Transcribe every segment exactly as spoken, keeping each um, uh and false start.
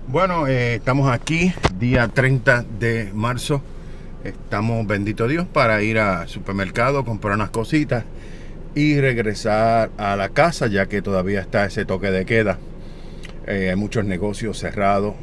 Bueno, eh, estamos aquí, día treinta de marzo. Estamos, bendito Dios, para ir al supermercado, comprar unas cositas y regresar a la casa, ya que todavía está ese toque de queda. Eh, hay muchos negocios cerrados,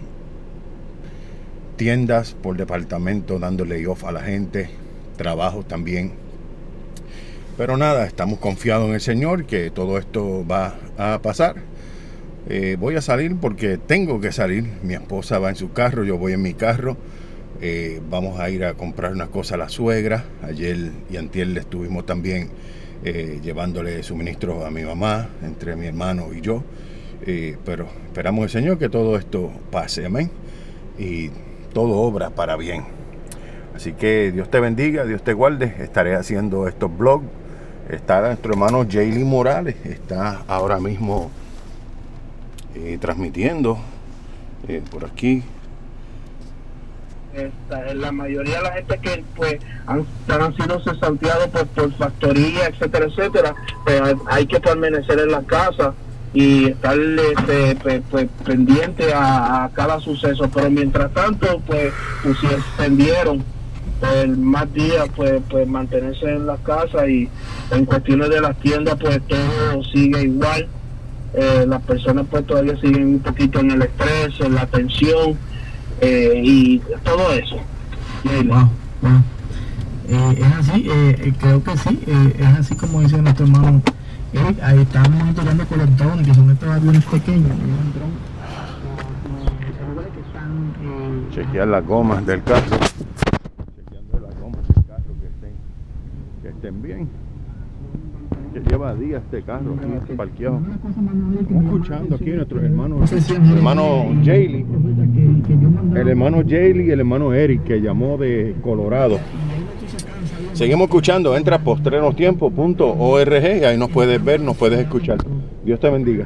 tiendas por departamento dando layoff a la gente, trabajos también. Pero nada, estamos confiados en el Señor que todo esto va a pasar. Eh, voy a salir porque tengo que salir. Mi esposa va en su carro, yo voy en mi carro. Eh, vamos a ir a comprar unas cosas a la suegra. Ayer y antier le estuvimos también eh, llevándole suministros a mi mamá, entre mi hermano y yo. Eh, pero esperamos el Señor que todo esto pase, amén. Y todo obra para bien. Así que Dios te bendiga, Dios te guarde. Estaré haciendo estos vlogs. Está nuestro hermano Jaylee Morales. Está ahora mismo eh, transmitiendo eh, por aquí. Esta, la mayoría de la gente que pues han, han sido cesanteados por, por factoría, etcétera, etcétera, pues hay que permanecer en la casa y estar este, pues, pues, pendiente a, a cada suceso. Pero mientras tanto, pues, pues si extendieron pues, más días, pues, pues mantenerse en la casa, y en cuestiones de las tiendas, pues todo sigue igual. Eh, las personas pues todavía siguen un poquito en el estrés, en la tensión, eh, y todo eso. Wow, wow. Eh, es así, eh, creo que sí, eh, es así como dice nuestro hermano Eric. Ahí están monitoreando con los drones, que son estos aviones pequeños, un dron, que están eh, chequear las gomas del carro, chequeando las gomas del carro que estén, que estén bien. Que lleva días este carro aquí parqueado. Estamos escuchando aquí a nuestros hermanos, el hermano Jaylee, el hermano Jaylee y el hermano Eric, que llamó de Colorado. Seguimos escuchando. Entra a postrenostiempo punto org y ahí nos puedes ver, nos puedes escuchar. Dios te bendiga.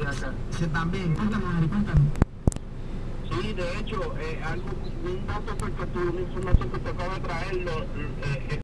Sí, de hecho, eh, algo, un dato, porque tu información que te acabo de traer, lo, eh,